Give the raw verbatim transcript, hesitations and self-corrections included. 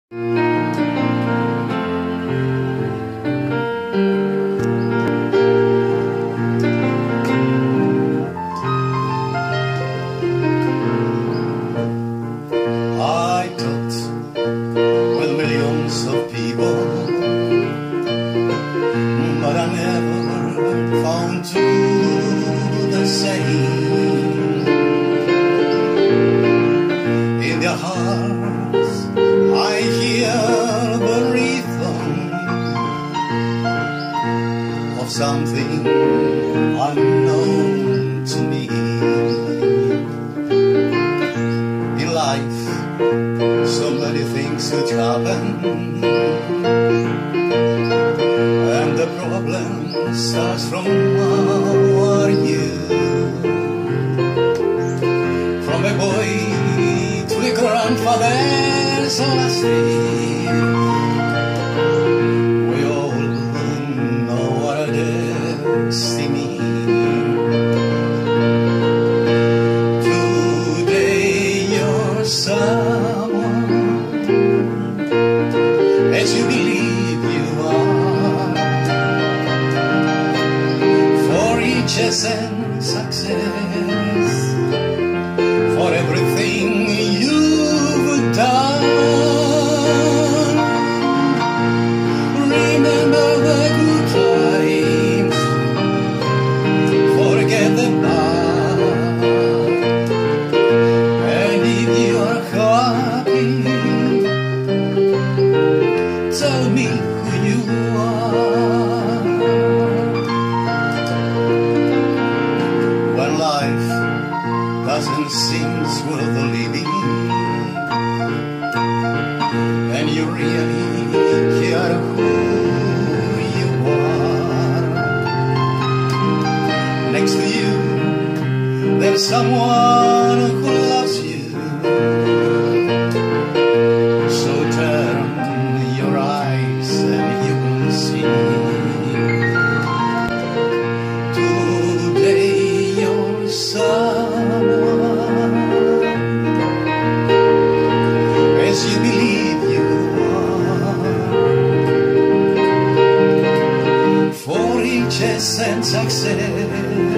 Something unknown to me. In life, so many things could happen, and the problem starts from our youth. From a boy to a grandfather, so I say. As you believe you are, for riches and success, for everything you've done. Remember the good times, forget the bad, and if you are happy, tell me who you are. When life doesn't seem worth living, and you really care who you are, next to you there's someone who loves you. So turn your eyes and you will see. Today you're someone, as you believe you are, for riches and success,